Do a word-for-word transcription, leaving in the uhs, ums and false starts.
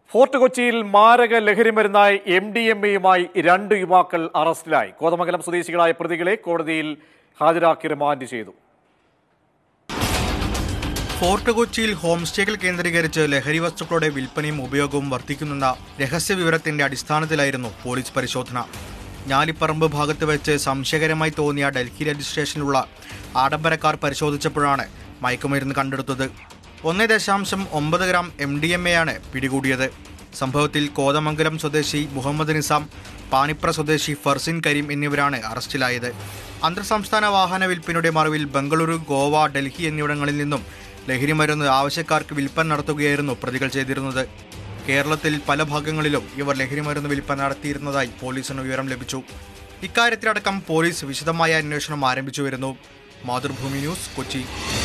Fort കൊച്ചിയിൽ മാരക ലഹരിമരുന്നായി M D M എയുമായി രണ്ട് യുവാക്കൾ അറസ്റ്റിലായി. കോതമംഗലം സ്വദേശികളായ പ്രതികളെ കോടതിയിൽ ഹാജരാക്കി റിമാൻഡ് ചെയ്തു. ഫോർട്ട് കൊച്ചിയിൽ ഹോം സ്റ്റേകൾ കേന്ദ്രീകരിച്ച് ലഹരി വസ്തുക്കളുടെ വിൽപ്പനയും ഉപയോഗവും വർദ്ധിക്കുന്നെന്ന രഹസ്യ വിവരത്തിന്റെ അടിസ്ഥാനത്തിലായിരുന്നു പോലീസ് പരിശോധന. ഞാലിപ്പറമ്പ് ഭാഗത്ത് വെച്ച് സംശയകരമായി തോന്നിയ ഡൽഹി രജിസ്ട്രേഷനിലുള്ള ആഡംബര കാർ പരിശോധിച്ചപ്പോഴാണ് മയക്കുമരുന്ന് കണ്ടെടുത്തത്. ഒന്ന് ദശാംശം ഒമ്പത് gram M D M A ആണ് പിടികൂടിയത്. സംഭവത്തിൽ കോതമംഗലം സ്വദേശി മുഹമ്മദ് നിസാം, പാനിപ്ര സ്വദേശി ഫർസിൻ കരീം എന്നിവരാണ് അറസ്റ്റിലായത്. അന്തർ സംസ്ഥാന വാഹന വിൽപ്പനയുടെ മറവിൽ ബംഗളൂരു, ഗോവ, ഡൽഹി എന്നിവിടങ്ങളിൽ നിന്നും ലഹരിമരുന്ന് ആവശ്യക്കാർക്ക് വിൽപ്പന നടത്തുകയായിരുന്നു പ്രതികൾ ചെയ്തിരുന്നത്. കേരളത്തിൽ പല ഭാഗങ്ങളിലും ഇവർ ലഹരിമരുന്ന് വിൽപ്പന നടത്തിയിരുന്നതായി പോലീസിന് വിവരം ലഭിച്ചു. ഇക്കാര്യത്തിലടക്കം പോലീസ് വിശദമായ അന്വേഷണം ആരംഭിച്ചു വരുന്നു. മാതൃഭൂമി ന്യൂസ്, കൊച്ചി.